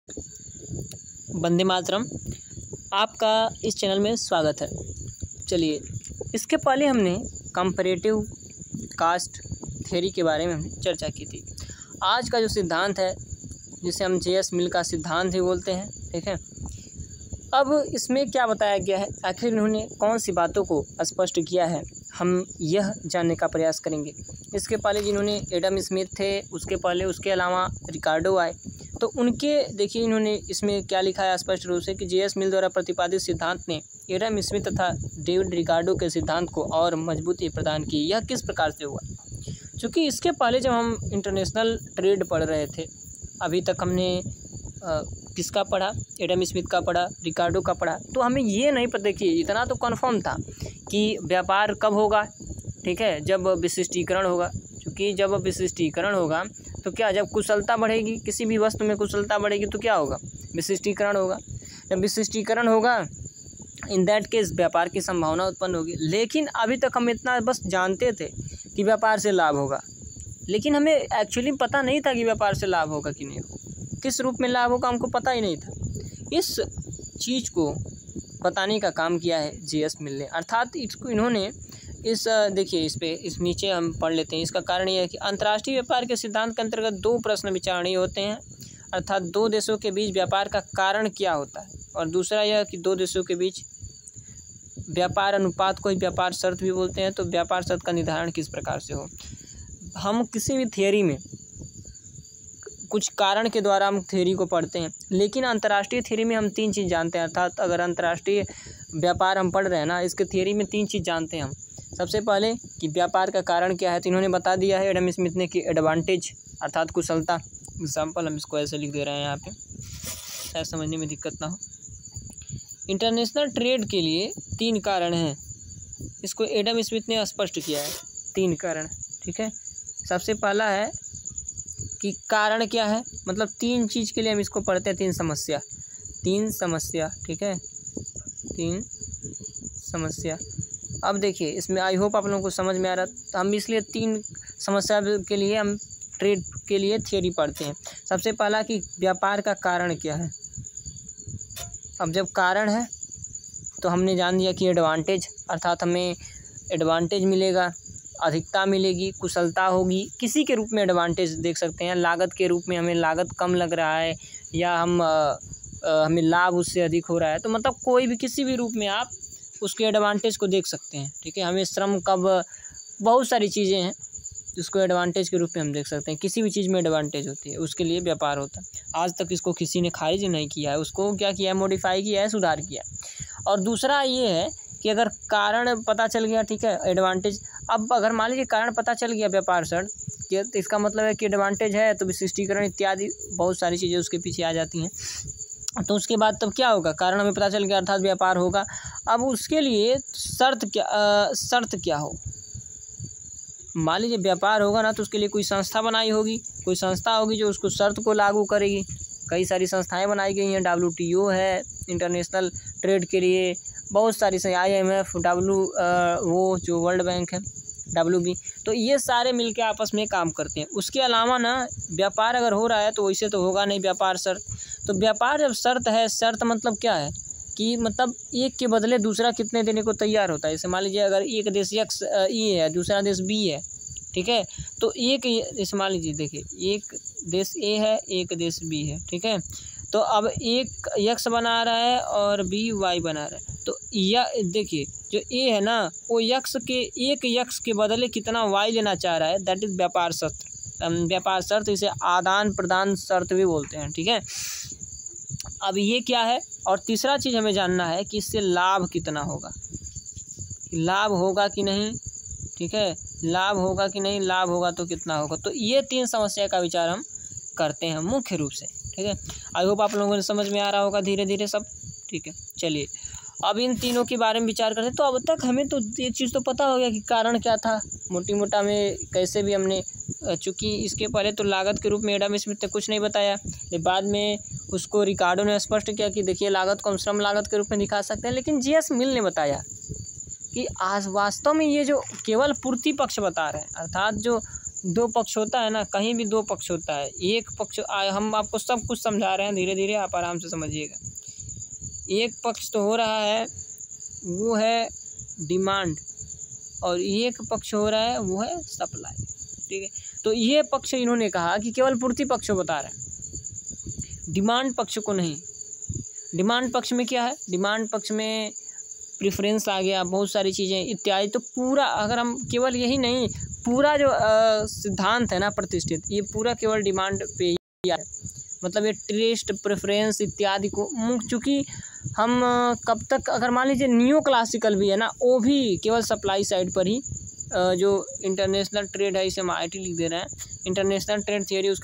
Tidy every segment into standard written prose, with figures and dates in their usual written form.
वंदे मातरम। आपका इस चैनल में स्वागत है। चलिए, इसके पहले हमने कंपैरेटिव कास्ट थ्योरी के बारे में हमने चर्चा की थी। आज का जो सिद्धांत है, जिसे हम जे.एस. मिल का सिद्धांत ही बोलते हैं, ठीक है। अब इसमें क्या बताया गया है, आखिर इन्होंने कौन सी बातों को स्पष्ट किया है, हम यह जानने का प्रयास करेंगे। इसके पहले जिन्होंने एडम स्मिथ थे, उसके पहले उसके अलावा रिकार्डो आए, तो उनके देखिए इन्होंने इसमें क्या लिखा है स्पष्ट रूप से कि जे.एस. मिल द्वारा प्रतिपादित सिद्धांत ने एडम स्मिथ तथा डेविड रिकार्डो के सिद्धांत को और मजबूती प्रदान की। यह किस प्रकार से हुआ? क्योंकि इसके पहले जब हम इंटरनेशनल ट्रेड पढ़ रहे थे, अभी तक हमने किसका पढ़ा? एडम स्मिथ का पढ़ा, रिकार्डो का पढ़ा, तो हमें ये नहीं पता। देखिए, इतना तो कन्फर्म था कि व्यापार कब होगा, ठीक है, जब विशिष्टीकरण होगा। क्योंकि जब विशिष्टीकरण होगा तो क्या, जब कुशलता बढ़ेगी, किसी भी वस्तु में कुशलता बढ़ेगी तो क्या होगा? विशिष्टीकरण होगा। जब विशिष्टीकरण होगा, इन दैट केस व्यापार की संभावना उत्पन्न होगी। लेकिन अभी तक हम इतना बस जानते थे कि व्यापार से लाभ होगा, लेकिन हमें एक्चुअली पता नहीं था कि व्यापार से लाभ होगा कि नहीं होगा, किस रूप में लाभ होगा हमको पता ही नहीं था। इस चीज़ को बताने का काम किया है जे.एस. मिल ने, अर्थात इसको इन्होंने देखिए इस नीचे हम पढ़ लेते हैं। इसका कारण यह है कि अंतर्राष्ट्रीय व्यापार के सिद्धांत के अंतर्गत दो प्रश्न विचारणीय होते हैं, अर्थात दो देशों के बीच व्यापार का कारण क्या होता है, और दूसरा यह कि दो देशों के बीच व्यापार अनुपात को ही व्यापार शर्त भी बोलते हैं। तो व्यापार शर्त का निर्धारण किस प्रकार से हो? हम किसी भी थियरी में कुछ कारण के द्वारा हम थ्योरी को पढ़ते हैं, लेकिन अंतर्राष्ट्रीय थ्योरी में हम तीन चीज़ जानते हैं। अर्थात अगर अंतर्राष्ट्रीय व्यापार हम पढ़ रहे हैं ना, इसके थ्योरी में तीन चीज़ जानते हैं हम। सबसे पहले कि व्यापार का कारण क्या है, तो इन्होंने बता दिया है एडम स्मिथ ने कि एडवांटेज अर्थात कुशलता। एग्जाम्पल हम इसको ऐसे लिख दे रहे हैं यहाँ पे, शायद समझने में दिक्कत ना हो। इंटरनेशनल ट्रेड के लिए तीन कारण हैं, इसको एडम स्मिथ ने स्पष्ट किया है, तीन कारण, ठीक है। सबसे पहला है कि कारण क्या है, मतलब तीन चीज़ के लिए हम इसको पढ़ते हैं, तीन समस्या, ठीक है, तीन समस्या। अब देखिए, इसमें आई होप आप लोगों को समझ में आ रहा, तो हम इसलिए तीन समस्या के लिए हम ट्रेड के लिए थियरी पढ़ते हैं। सबसे पहला कि व्यापार का कारण क्या है। अब जब कारण है तो हमने जान दिया कि एडवांटेज, अर्थात हमें एडवांटेज मिलेगा, अधिकता मिलेगी, कुशलता होगी, किसी के रूप में एडवांटेज देख सकते हैं। लागत के रूप में हमें लागत कम लग रहा है, या हमें लाभ उससे अधिक हो रहा है, तो मतलब कोई भी किसी भी रूप में आप उसके एडवांटेज को देख सकते हैं, ठीक है। हमें श्रम कब, बहुत सारी चीज़ें हैं जिसको एडवांटेज के रूप में हम देख सकते हैं। किसी भी चीज़ में एडवांटेज होती है, उसके लिए व्यापार होता है। आज तक इसको किसी ने खारिज नहीं किया है, उसको क्या किया है, मॉडिफाई किया है, सुधार किया है। और दूसरा ये है कि अगर कारण पता चल गया, ठीक है, एडवांटेज। अब अगर मान लीजिए कारण पता चल गया व्यापार शर्त, तो इसका मतलब है कि एडवांटेज है, तो विशिष्टीकरण इत्यादि बहुत सारी चीज़ें उसके पीछे आ जाती हैं। तो उसके बाद तब क्या होगा, कारण हमें पता चल गया, अर्थात व्यापार होगा। अब उसके लिए शर्त क्या हो, मान लीजिए व्यापार होगा ना, तो उसके लिए कोई संस्था बनाई होगी, कोई संस्था होगी जो उसको शर्त को लागू करेगी। कई सारी संस्थाएं बनाई गई हैं, WTO है इंटरनेशनल ट्रेड के लिए, बहुत सारी IMF, वो जो वर्ल्ड बैंक है, WB, तो ये सारे मिलके आपस में काम करते हैं। उसके अलावा ना, व्यापार अगर हो रहा है तो वैसे तो होगा नहीं व्यापार शर्त। तो व्यापार जब शर्त है, शर्त मतलब क्या है कि मतलब एक के बदले दूसरा कितने देने को तैयार होता है। जैसे मान लीजिए अगर एक देश ए है, दूसरा देश B है, ठीक है, तो जैसे मान लीजिए, देखिए, एक देश A है, एक देश B है, ठीक है, तो अब एक X बना रहा है और B Y बना रहा है। तो देखिए, जो A है ना, वो एक X के बदले कितना Y लेना चाह रहा है, दैट इज़ व्यापार शर्त। व्यापार शर्त, इसे आदान प्रदान शर्त भी बोलते हैं, ठीक है। अब ये क्या है, और तीसरा चीज़ हमें जानना है कि इससे लाभ कितना होगा, लाभ होगा कि नहीं, ठीक है, लाभ होगा कि नहीं, लाभ होगा तो कितना होगा। तो ये तीन समस्या का विचार हम करते हैं मुख्य रूप से, ठीक है। आई होप आप लोगों को समझ में आ रहा होगा धीरे धीरे सब, ठीक है। चलिए, अब इन तीनों के बारे में विचार करते हैं। तो अब तक हमें तो एक चीज़ तो पता हो गया कि कारण क्या था, मोटी मोटा में कैसे भी हमने, चूँकि इसके पहले तो लागत के रूप में एडम स्मिथ ने कुछ नहीं बताया, लेकिन बाद में उसको रिकार्डो ने स्पष्ट किया कि देखिए, लागत को हम श्रम लागत के रूप में दिखा सकते हैं। लेकिन जे.एस. मिल ने बताया कि आज वास्तव में ये जो केवल पूर्ति पक्ष बता रहे हैं, अर्थात जो दो पक्ष होता है ना, कहीं भी दो पक्ष होता है। एक पक्ष हम आपको सब कुछ समझा रहे हैं, धीरे धीरे आप आराम से समझिएगा। एक पक्ष तो हो रहा है वो है डिमांड, और एक पक्ष हो रहा है वो है सप्लाई, ठीक है। तो ये पक्ष इन्होंने कहा कि केवल पूर्ति पक्ष को बता रहे हैं, डिमांड पक्ष को नहीं। डिमांड पक्ष में क्या है, डिमांड पक्ष में प्रेफरेंस आ गया, बहुत सारी चीज़ें इत्यादि। तो पूरा अगर हम केवल यही नहीं, पूरा जो सिद्धांत है ना प्रतिष्ठित, ये पूरा केवल डिमांड पे ही है। मतलब ये टेस्ट प्रेफरेंस इत्यादि को चूँकि हम कब तक, अगर मान लीजिए नियो क्लासिकल भी है ना, वो भी केवल सप्लाई साइड पर ही जो इंटरनेशनल ट्रेड है, इसे हम IIT लिख दे रहे हैं, इंटरनेशनल ट्रेड थियरी, उसके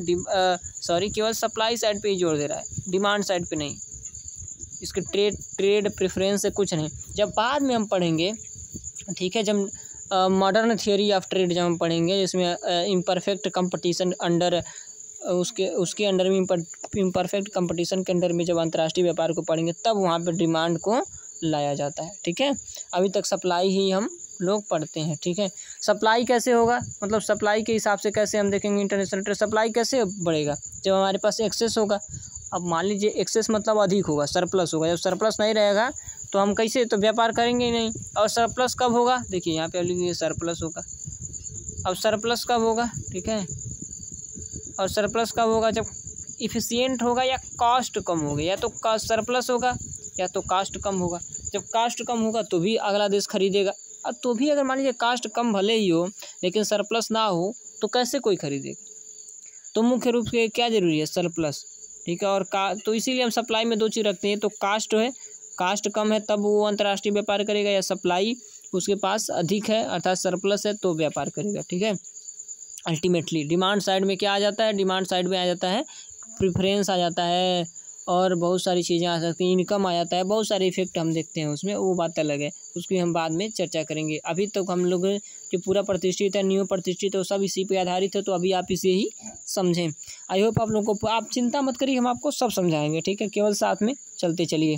केवल सप्लाई साइड पे ही जोड़ दे रहा है, डिमांड साइड पे नहीं। इसके ट्रेड प्रेफरेंस से कुछ नहीं। जब बाद में हम पढ़ेंगे, ठीक है, जब मॉडर्न थियरी ऑफ ट्रेड जब हम पढ़ेंगे, जिसमें इम्परफेक्ट कंपटीशन अंडर उसके अंडर में इम्परफेक्ट कंपटीशन के अंडर में जब अंतर्राष्ट्रीय व्यापार को पढ़ेंगे, तब वहाँ पे डिमांड को लाया जाता है, ठीक है। अभी तक सप्लाई ही हम लोग पढ़ते हैं, ठीक है। सप्लाई कैसे होगा, मतलब सप्लाई के हिसाब से कैसे हम देखेंगे इंटरनेशनल ट्रेड, सप्लाई कैसे बढ़ेगा, जब हमारे पास एक्सेस होगा। अब मान लीजिए एक्सेस मतलब अधिक होगा, सरप्लस होगा। जब सरप्लस नहीं रहेगा तो हम कैसे, तो व्यापार करेंगे ही नहीं। और सरप्लस कब होगा, देखिए यहाँ पे लिखिए सरप्लस होगा। अब सरप्लस कब होगा, ठीक है, और सरप्लस कब होगा, जब इफ़िशिएंट होगा या कॉस्ट कम होगी, या तो सरप्लस होगा या तो कास्ट कम होगा। जब कास्ट कम होगा तो भी अगला देश खरीदेगा। अब तो भी अगर मान लीजिए कास्ट कम भले ही हो लेकिन सरप्लस ना हो तो कैसे कोई खरीदेगा। तो मुख्य रूप से क्या जरूरी है, सरप्लस, ठीक है। और तो इसीलिए हम सप्लाई में दो चीज़ रखते हैं, तो कास्ट है, कास्ट कम है तब वो अंतर्राष्ट्रीय व्यापार करेगा, या सप्लाई उसके पास अधिक है अर्थात सरप्लस है तो व्यापार करेगा, ठीक है। अल्टीमेटली डिमांड साइड में क्या आ जाता है, डिमांड साइड में आ जाता है प्रेफरेंस आ जाता है, और बहुत सारी चीज़ें आ सकती हैं, इनकम आ जाता है, बहुत सारे इफेक्ट हम देखते हैं उसमें, वो बात अलग है, उसकी हम बाद में चर्चा करेंगे। अभी तक हम लोग जो पूरा प्रतिष्ठित है, न्यू प्रतिष्ठित है, वो सब इसी पे आधारित है, तो अभी आप इसे ही समझें। आई होप आप लोगों को, आप चिंता मत करिए, हम आपको सब समझाएंगे, ठीक है, केवल साथ में चलते चलिए।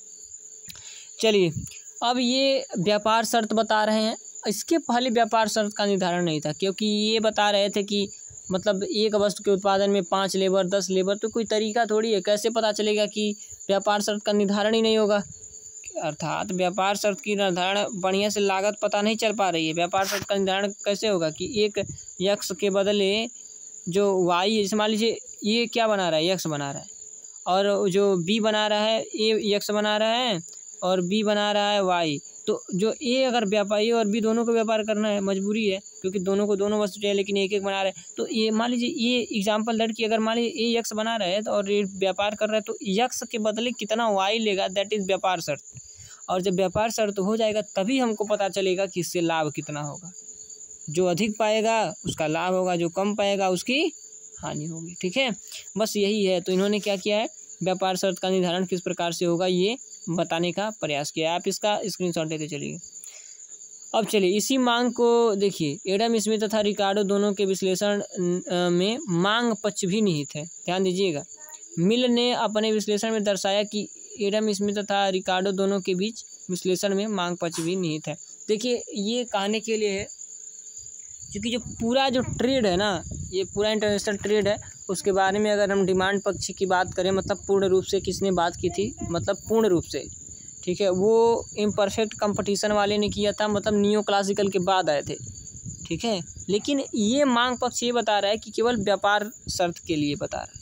अब ये व्यापार शर्त बता रहे हैं। इसके पहले व्यापार शर्त का निर्धारण नहीं था, क्योंकि ये बता रहे थे कि मतलब एक वस्तु के उत्पादन में 5 लेबर 10 लेबर, तो कोई तरीका थोड़ी है, कैसे पता चलेगा कि व्यापार शर्त का निर्धारण ही नहीं होगा। अर्थात व्यापार शर्त की निर्धारण बढ़िया से लागत पता नहीं चल पा रही है। व्यापार शर्त का निर्धारण कैसे होगा कि एक यक्स के बदले जो वाई, जैसे मान लीजिए ये क्या बना रहा है, यक्स बना रहा है, और जो बी बना रहा है, ए यक्स बना रहा है और बी बना रहा है वाई। तो जो ए अगर व्यापारी और बी दोनों को व्यापार करना है, मजबूरी है, क्योंकि दोनों को दोनों वस्तु चाहिए, लेकिन एक एक बना रहे हैं। तो ये मान लीजिए ये एग्जाम्पल लेट कि अगर मान लीजिए ए यक्स बना रहे हैं और ये व्यापार कर रहा है, तो यक्स के बदले कितना वाई लेगा, दैट इज़ व्यापार शर्त। और जब व्यापार शर्त हो जाएगा तभी हमको पता चलेगा कि इससे लाभ कितना होगा। जो अधिक पाएगा उसका लाभ होगा, जो कम पाएगा उसकी हानि होगी, ठीक है। बस यही है। तो इन्होंने क्या किया है, व्यापार शर्त का निर्धारण किस प्रकार से होगा ये बताने का प्रयास किया। आप इसका स्क्रीनशॉट लेते चलिए। अब चलिए इसी मांग को देखिए, एडम स्मिथ तथा रिकार्डो दोनों के विश्लेषण में मांग पक्ष भी निहित है। ध्यान दीजिएगा, मिल ने अपने विश्लेषण में दर्शाया कि एडम स्मिथ तथा रिकार्डो दोनों के बीच विश्लेषण में मांग पक्ष भी निहित है। देखिए ये कहने के लिए है क्योंकि जो पूरा जो ट्रेड है ना, ये पूरा इंटरनेशनल ट्रेड है, उसके बारे में अगर हम डिमांड पक्ष की बात करें, मतलब पूर्ण रूप से किसने बात की थी, मतलब पूर्ण रूप से, ठीक है, वो इम्परफेक्ट कंपटीशन वाले ने किया था, मतलब नियो क्लासिकल के बाद आए थे, ठीक है। लेकिन ये मांग पक्ष ये बता रहा है कि केवल व्यापार शर्त के लिए बता रहा है।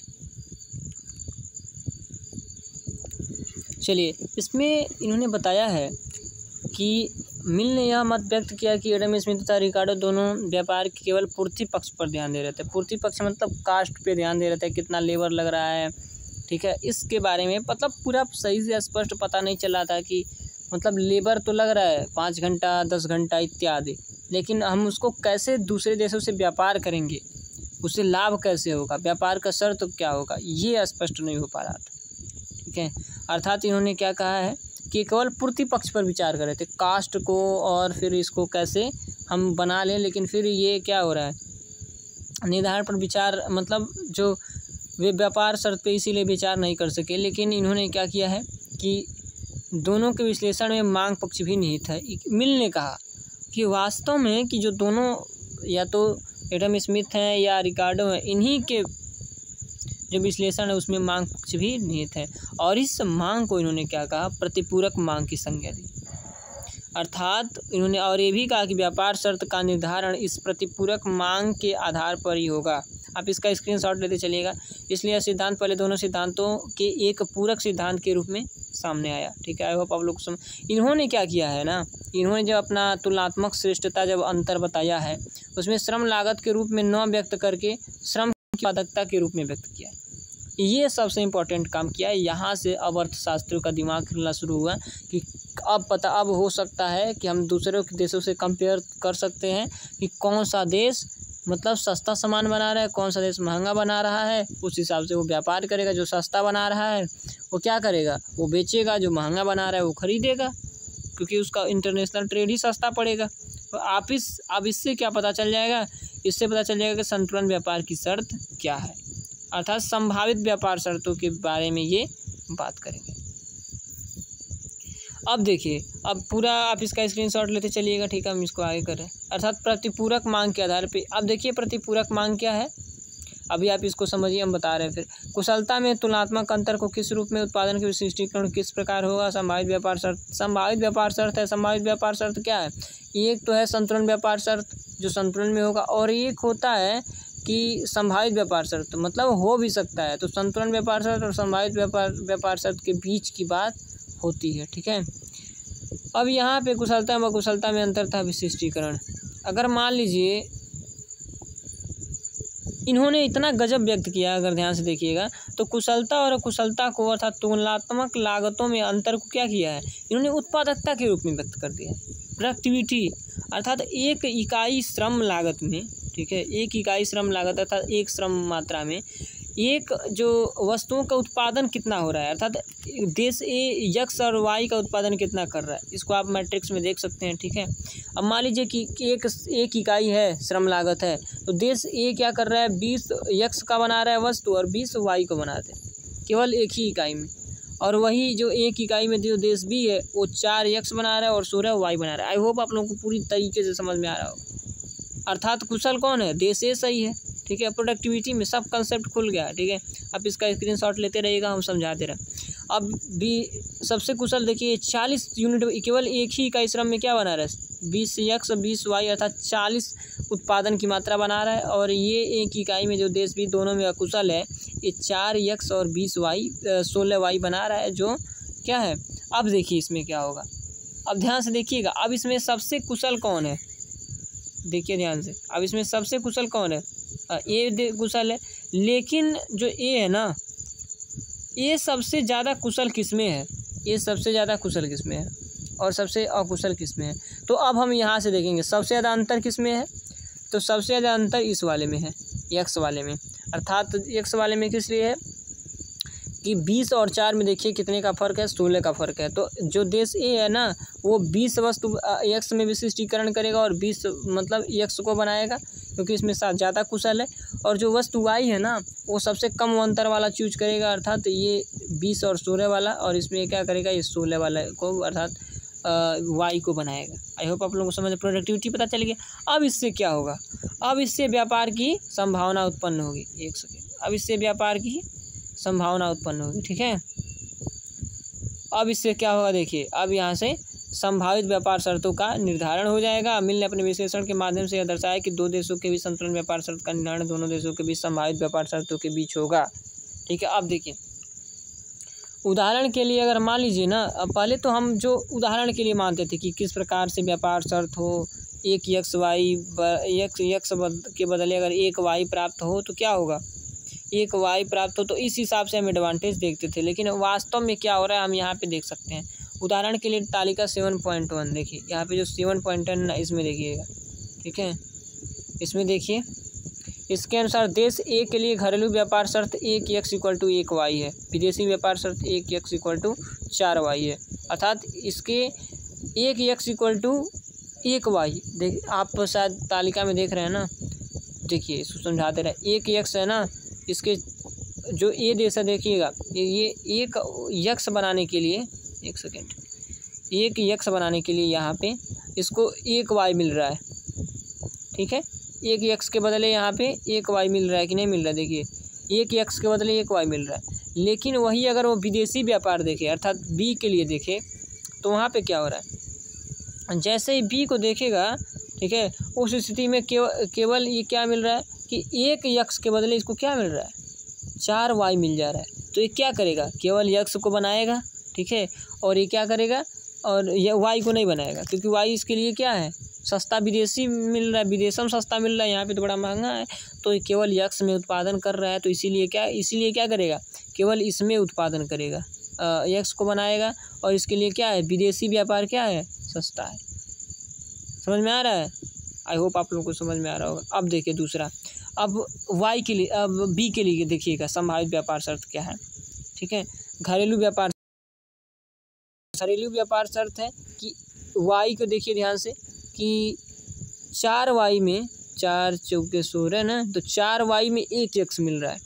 चलिए इसमें इन्होंने बताया है कि मिल ने यह मत व्यक्त किया कि एडम स्मिथ तथा रिकार्डो दोनों व्यापार के केवल पूर्ति पक्ष पर ध्यान दे रहे थे। पूर्ति पक्ष मतलब कास्ट पे ध्यान दे रहे थे, कितना लेबर लग रहा है, ठीक है, इसके बारे में मतलब पूरा सही से स्पष्ट पता नहीं चल रहा था कि मतलब लेबर तो लग रहा है 5 घंटा 10 घंटा इत्यादि, लेकिन हम उसको कैसे दूसरे देशों से व्यापार करेंगे, उससे लाभ कैसे होगा, व्यापार का शर्त क्या होगा, ये स्पष्ट नहीं हो पा रहा था, ठीक है। अर्थात इन्होंने क्या कहा है कि केवल पूर्ति पक्ष पर विचार कर रहे थे, कास्ट को और फिर इसको कैसे हम बना लें, लेकिन फिर ये क्या हो रहा है, निर्धारण पर विचार, मतलब जो वे व्यापार शर्त पे इसीलिए विचार नहीं कर सके। लेकिन इन्होंने क्या किया है कि दोनों के विश्लेषण में मांग पक्ष भी निहित है। मिल ने कहा कि वास्तव में कि जो दोनों या तो एडम स्मिथ हैं या रिकार्डो हैं, इन्हीं के जो विश्लेषण है उसमें मांग पक्ष भी निहित है। और इस मांग को इन्होंने क्या कहा, प्रतिपूरक मांग की संज्ञा दी। अर्थात इन्होंने और ये भी कहा कि व्यापार शर्त का निर्धारण इस प्रतिपूरक मांग के आधार पर ही होगा। आप इसका स्क्रीनशॉट लेते चलिएगा। इसलिए यह सिद्धांत पहले दोनों सिद्धांतों के एक पूरक सिद्धांत के रूप में सामने आया। ठीक है, आई होप आप लोग इन्होंने क्या किया है ना, इन्होंने जब अपना तुलनात्मक श्रेष्ठता जब अंतर बताया है उसमें श्रम लागत के रूप में न व्यक्त करके श्रम की उत्पादकता के रूप में व्यक्त किया है। ये सबसे इम्पोर्टेंट काम किया है। यहाँ से अब अर्थशास्त्रियों का दिमाग खुलना शुरू हुआ कि अब हो सकता है कि हम दूसरे देशों से कंपेयर कर सकते हैं कि कौन सा देश मतलब सस्ता सामान बना रहा है, कौन सा देश महंगा बना रहा है। उस हिसाब से वो व्यापार करेगा। जो सस्ता बना रहा है वो क्या करेगा, वो बेचेगा। जो महंगा बना रहा है वो खरीदेगा, क्योंकि उसका इंटरनेशनल ट्रेड ही सस्ता पड़ेगा। तो अब इससे क्या पता चल जाएगा, इससे पता चल जाएगा कि संतुलन व्यापार की शर्त क्या है, अर्थात संभावित व्यापार शर्तों के बारे में ये बात करेंगे। अब देखिए, अब पूरा आप इसका स्क्रीनशॉट लेते चलिएगा। ठीक है, हम इसको आगे करें। अर्थात प्रतिपूरक मांग के आधार पे अब देखिए प्रतिपूरक मांग क्या है, अभी आप इसको समझिए, हम बता रहे हैं। फिर कुशलता में तुलनात्मक अंतर को किस रूप में उत्पादन के विशिष्टीकरण किस प्रकार होगा। संभावित व्यापार शर्त, संभावित व्यापार शर्त है। संभावित व्यापार शर्त क्या है, एक तो है संतुलन व्यापार शर्त जो संतुलन में होगा, और एक होता है कि संभावित व्यापार शर्त मतलब हो भी सकता है। तो संतुलन व्यापार शर्त और संभावित व्यापार शर्त के बीच की बात होती है। ठीक है, अब यहाँ पे कुशलता व अकुशलता में अंतर था विशिष्टीकरण। अगर मान लीजिए इन्होंने इतना गजब व्यक्त किया, अगर ध्यान से देखिएगा तो कुशलता और अकुशलता को अर्थात तुलनात्मक लागतों में अंतर को क्या किया है, इन्होंने उत्पादकता के रूप में व्यक्त कर दिया है। प्रोडक्टिविटी अर्थात एक इकाई श्रम लागत में, ठीक है, एक इकाई श्रम लागत अर्थात एक श्रम मात्रा में एक जो वस्तुओं का उत्पादन कितना हो रहा है, अर्थात देश ए यक्स और वाई का उत्पादन कितना कर रहा है, इसको आप मैट्रिक्स में देख सकते हैं। ठीक है, अब मान लीजिए कि एक इकाई है, श्रम लागत है, तो देश ए क्या कर रहा है, 20 यक्स का बना रहा है वस्तु और 20 वाई को बनाते हैं, केवल एक ही इकाई में। और वही जो एक इकाई में जो देश बी है वो 4 यक्स बना रहा है और 16 वाई बना रहा है। आई होप आप लोगों को पूरी तरीके से समझ में आ रहा होगा। अर्थात कुशल कौन है, देश ए सही है। ठीक है, प्रोडक्टिविटी में सब कंसेप्ट खुल गया। ठीक है, आप इसका स्क्रीनशॉट लेते रहिएगा, हम समझाते रहे। अब भी सबसे कुशल देखिए 40 यूनिट केवल एक ही इकाई श्रम में क्या बना रहा है, 20 यक्स 20 वाई अर्थात 40 उत्पादन की मात्रा बना रहा है। और ये एक इकाई में जो देश भी दोनों में अकुशल है, ये 4 यक्स और 20 वाई 16 वाई बना रहा है, जो क्या है। अब देखिए इसमें क्या होगा, अब ध्यान से देखिएगा। अब इसमें सबसे कुशल कौन है, देखिए ध्यान से। अब इसमें सबसे कुशल कौन है, ए कुशल है। लेकिन जो ए है ना, ये सबसे ज़्यादा कुशल किसमें है, ये सबसे ज़्यादा कुशल किसमें है और सबसे अकुशल किसमें है। तो अब हम यहाँ से देखेंगे सबसे ज़्यादा अंतर किसमें है, तो सबसे ज़्यादा अंतर इस वाले में है, एक्स वाले में। अर्थात एक्स वाले में किस लिए है कि 20 और 4 में देखिए कितने का फ़र्क है, 16 का फ़र्क है। तो जो देश ए है ना, वो 20 वस्तु एक्स में विशिष्टीकरण करेगा और 20 मतलब एक्स को बनाएगा, क्योंकि इसमें ज़्यादा कुशल है। और जो वस्तु वाई है ना, वो सबसे कम अंतर वाला चूज करेगा, अर्थात ये 20 और 16 वाला, और इसमें क्या करेगा, ये 16 वाला को अर्थात वाई को बनाएगा। आई होप आप लोगों को समझ प्रोडक्टिविटी पता चल गया। अब इससे क्या होगा, अब इससे व्यापार की संभावना उत्पन्न होगी। एक सेकेंड, अब इससे व्यापार की संभावना उत्पन्न होगी। ठीक है, अब इससे क्या होगा देखिए, अब यहाँ से संभावित व्यापार शर्तों का निर्धारण हो जाएगा। मिल ने अपने विश्लेषण के माध्यम से यह दर्शाया कि दो देशों के बीच संतुलन व्यापार शर्त का निर्धारण दोनों देशों के बीच संभावित व्यापार शर्तों के बीच होगा। ठीक है, अब देखिए उदाहरण के लिए अगर मान लीजिए ना, पहले तो हम जो उदाहरण के लिए मानते थे कि किस प्रकार से व्यापार शर्त हो, एक यक्स वाई यक्स के बदले अगर एक वाई प्राप्त हो तो क्या होगा, एक वाई प्राप्त हो, तो इस हिसाब से हम एडवांटेज देखते थे। लेकिन वास्तव में क्या हो रहा है हम यहाँ पे देख सकते हैं। उदाहरण के लिए तालिका 7.1 देखिए, यहाँ पे जो 7.1 ना, इसमें देखिएगा। ठीक है, इसमें देखिए, इसके अनुसार देश ए के लिए घरेलू व्यापार शर्त 1 यक्स इक्वल टू 1 वाई है, विदेशी व्यापार शर्त 1 यक्स इक्वल टू 4 वाई है। अर्थात इसके 1 यक्स इक्वल टू 1 वाई, देख आप शायद तालिका में देख रहे हैं ना, देखिए इसको समझाते रहे। 1 यक्स है ना, इसके जो ए देश है देखिएगा, ये एक यक्स बनाने के लिए, एक सेकेंड, एक यक्स बनाने के लिए यहाँ पे इसको 1 वाई मिल रहा है। ठीक है, एक एक्स के बदले यहाँ पे एक वाई मिल रहा है कि नहीं मिल रहा है। देखिए एक एक्स के बदले एक वाई मिल रहा है, लेकिन वही अगर वो विदेशी व्यापार देखे अर्थात बी के लिए देखे तो वहाँ पे क्या हो रहा है, जैसे ही बी को देखेगा ठीक है, उस स्थिति में केवल ये क्या मिल रहा है कि एक एक्स के बदले इसको क्या मिल रहा है, 4 वाई मिल जा रहा है। तो ये क्या करेगा, केवल एक्स को बनाएगा ठीक है, और ये क्या करेगा, और ये वाई को नहीं बनाएगा, क्योंकि वाई इसके लिए क्या है, सस्ता विदेशी मिल रहा है, विदेशम सस्ता मिल रहा है, यहाँ पे तो बड़ा महंगा है। तो ये केवल यक्स में उत्पादन कर रहा है, तो इसीलिए क्या करेगा, केवल इसमें उत्पादन करेगा, यक्स को बनाएगा, और इसके लिए क्या है, विदेशी व्यापार क्या है, सस्ता है। समझ में आ रहा है, आई होप आप लोगों को समझ में आ रहा होगा। अब देखिए दूसरा, अब वाई के लिए, अब बी के लिए देखिएगा संभावित व्यापार शर्त क्या है ठीक है। घरेलू व्यापार शर्त है कि वाई को देखिए ध्यान से कि 4 वाई में 4 चौके 16 ना, तो 4 वाई में एक एक्स मिल रहा है।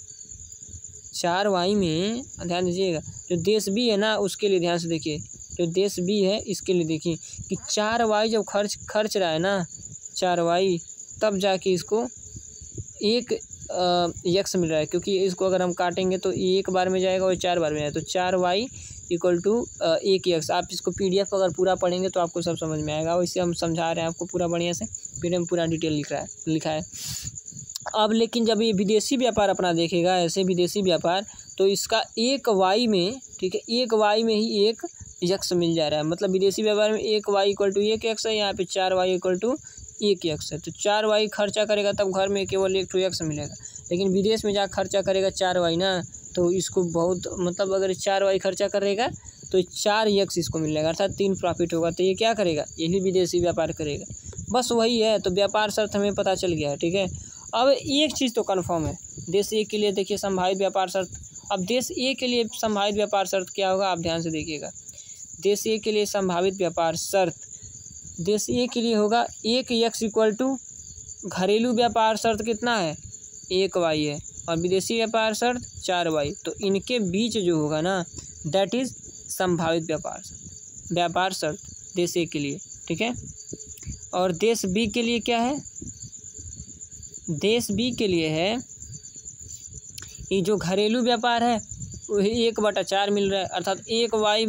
4 वाई में ध्यान दीजिएगा, जो देश बी है ना उसके लिए ध्यान से देखिए, जो देश बी है इसके लिए देखिए कि 4 वाई जब खर्च रहा है ना, 4 वाई, तब जाके इसको एक एक्स मिल रहा है, क्योंकि इसको अगर हम काटेंगे तो एक बार में जाएगा और 4 बार में जाएगा, तो 4 वाई इक्वल टू एक एक्स। आप इसको PDF अगर पूरा पढ़ेंगे तो आपको सब समझ में आएगा, और इसे हम समझा रहे हैं आपको पूरा बढ़िया से, फिर हम पूरा डिटेल लिखा है। अब लेकिन जब ये विदेशी व्यापार अपना देखेगा, ऐसे विदेशी व्यापार, तो इसका एक वाई में ठीक है, एक वाई में ही एक एक्स मिल जा रहा है, मतलब विदेशी व्यापार में एक वाई इक्वल टू एक एक्स है, यहाँ पे 4 वाई इक्वल टू एक एक्स है। तो 4 वाई खर्चा करेगा तब घर में केवल एक एक्स मिलेगा, लेकिन विदेश में जाकर खर्चा करेगा 4 वाई ना, तो इसको बहुत मतलब अगर 4 वाई खर्चा करेगा तो 4 एक्स इसको मिलेगा, अर्थात 3 प्रॉफिट होगा। तो ये क्या करेगा, यही विदेशी व्यापार करेगा, बस वही है। तो व्यापार शर्त हमें पता चल गया है ठीक है। अब एक चीज़ तो कन्फर्म है, देश ए के लिए देखिए संभावित व्यापार शर्त। अब देश ए के लिए संभावित व्यापार शर्त क्या होगा, आप ध्यान से देखिएगा। देश ए के लिए संभावित व्यापार शर्त, देश ए के लिए होगा एक एक्स इक्वल टू घरेलू व्यापार शर्त कितना है, 1 वाई है, और विदेशी व्यापार शर्त 4 वाई। तो इनके बीच जो होगा ना, दैट इज़ संभावित व्यापार शर्त देश ए के लिए ठीक है। और देश बी के लिए क्या है, देश बी के लिए है ये जो घरेलू व्यापार है वही 1/4 मिल रहा है, अर्थात 1 वाई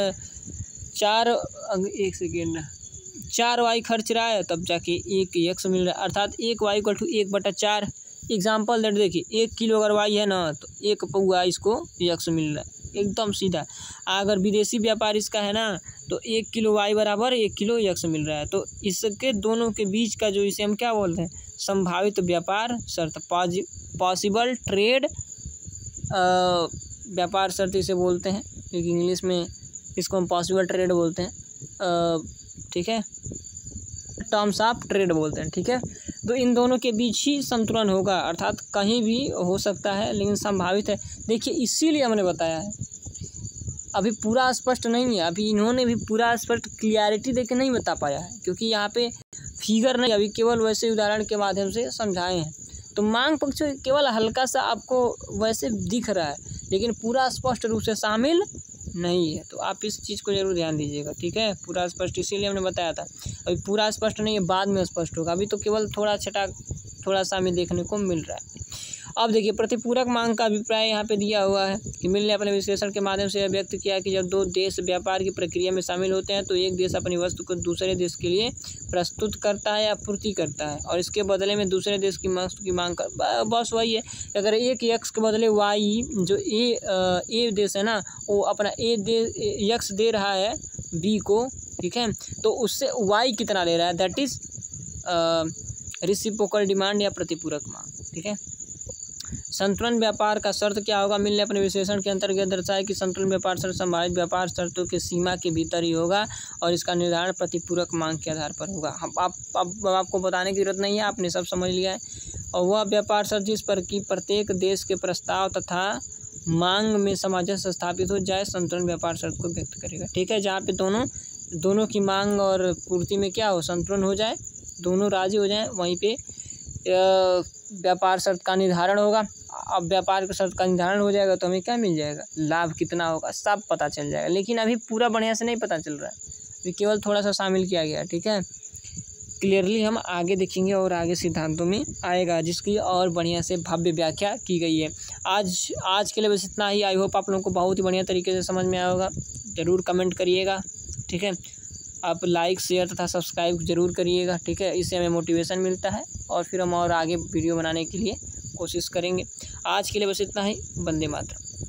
4 वाई खर्च रहा है, तब जाके एक एक्स मिल रहा है, अर्थात 1 Y equal to 1/4। Example that देखिए, 1 किलो अगर वाई है ना, तो 1 पौआ इसको एक्स मिल रहा है, एकदम सीधा। अगर विदेशी व्यापार इसका है ना, तो 1 किलो वाई बराबर 1 किलो एक्स मिल रहा है। तो इसके दोनों के बीच का जो, इसे हम क्या बोलते हैं, संभावित व्यापार शर्त, पॉसिबल ट्रेड व्यापार शर्त इसे बोलते हैं, क्योंकि इंग्लिश में इसको हम पॉसिबल ट्रेड बोलते हैं ठीक है, टर्म्स ऑफ ट्रेड बोलते हैं ठीक है। तो इन दोनों के बीच ही संतुलन होगा, अर्थात कहीं भी हो सकता है लेकिन संभावित है। देखिए इसीलिए हमने बताया है, अभी पूरा स्पष्ट नहीं है, अभी इन्होंने भी पूरा स्पष्ट क्लियरिटी देके नहीं बता पाया है, क्योंकि यहाँ पे फिगर नहीं, अभी केवल वैसे उदाहरण के माध्यम से समझाए हैं। तो मांग पक्ष केवल हल्का सा आपको वैसे दिख रहा है, लेकिन पूरा स्पष्ट रूप से शामिल नहीं है। तो आप इस चीज़ को जरूर ध्यान दीजिएगा ठीक है। पूरा स्पष्ट इसीलिए हमने बताया था, अभी पूरा स्पष्ट नहीं है, बाद में स्पष्ट होगा, अभी तो केवल थोड़ा सा हमें देखने को मिल रहा है। अब देखिए प्रतिपूरक मांग का अभिप्राय यहाँ पे दिया हुआ है कि मिल ने अपने विश्लेषण के माध्यम से यह व्यक्त किया कि जब 2 देश व्यापार की प्रक्रिया में शामिल होते हैं तो एक देश अपनी वस्तु को दूसरे देश के लिए प्रस्तुत करता है या पूर्ति करता है, और इसके बदले में दूसरे देश की वस्तु की मांग कर, बस वही है। अगर एक एक्स के बदले वाई, जो ए देश है ना, वो अपना एक्स दे रहा है बी को ठीक है, तो उससे वाई कितना ले रहा है, दैट इज रेसिप्रोकल डिमांड या प्रतिपूरक मांग ठीक है। संतुलन व्यापार का शर्त क्या होगा, मिल ने अपने विश्लेषण के अंतर्गत दर्शाया कि संतुलन व्यापार शर्त संभावित व्यापार शर्तों की सीमा के भीतर ही होगा और इसका निर्धारण प्रतिपूरक मांग के आधार पर होगा। हम आपको बताने की जरूरत नहीं है, आपने सब समझ लिया है। और वह व्यापार शर्त जिस पर कि प्रत्येक देश के प्रस्ताव तथा मांग में सामंजस्य स्थापित हो जाए संतुलन व्यापार शर्त को व्यक्त करेगा ठीक है। जहाँ पे दोनों की मांग और पूर्ति में क्या हो, संतुलन हो जाए, दोनों राजी हो जाएं, वहीं पे व्यापार शर्त का निर्धारण होगा। अब व्यापार शर्त का निर्धारण हो जाएगा तो हमें क्या मिल जाएगा, लाभ कितना होगा, सब पता चल जाएगा। लेकिन अभी पूरा बढ़िया से नहीं पता चल रहा है, अभी केवल थोड़ा सा शामिल किया गया ठीक है। क्लियरली हम आगे देखेंगे और आगे सिद्धांतों में आएगा, जिसकी और बढ़िया से भव्य व्याख्या की गई है। आज के लिए बस इतना ही। आई होप आप लोगों को बहुत ही बढ़िया तरीके से समझ में आया होगा। ज़रूर कमेंट करिएगा, ठीक है। आप लाइक शेयर तथा सब्सक्राइब जरूर करिएगा, ठीक है। इससे हमें मोटिवेशन मिलता है और फिर हम और आगे वीडियो बनाने के लिए कोशिश करेंगे। आज के लिए बस इतना ही। वंदे मातरम।